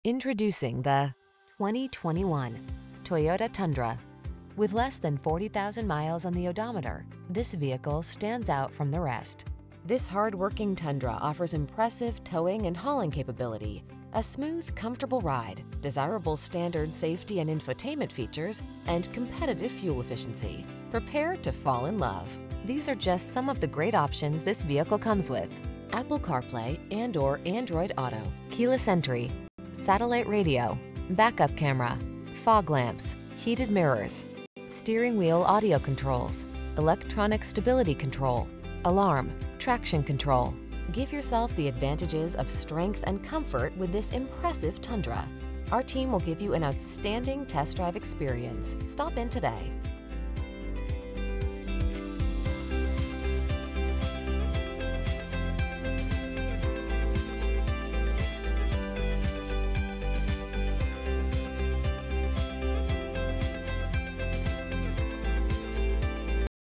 Introducing the 2021 Toyota Tundra. With less than 40,000 miles on the odometer, this vehicle stands out from the rest. This hard-working Tundra offers impressive towing and hauling capability, a smooth, comfortable ride, desirable standard safety and infotainment features, and competitive fuel efficiency. Prepare to fall in love. These are just some of the great options this vehicle comes with: Apple CarPlay and/or Android Auto, keyless entry, satellite radio, backup camera, fog lamps, heated mirrors, steering wheel audio controls, electronic stability control, alarm, traction control. Give yourself the advantages of strength and comfort with this impressive Tundra. Our team will give you an outstanding test drive experience. Stop in today.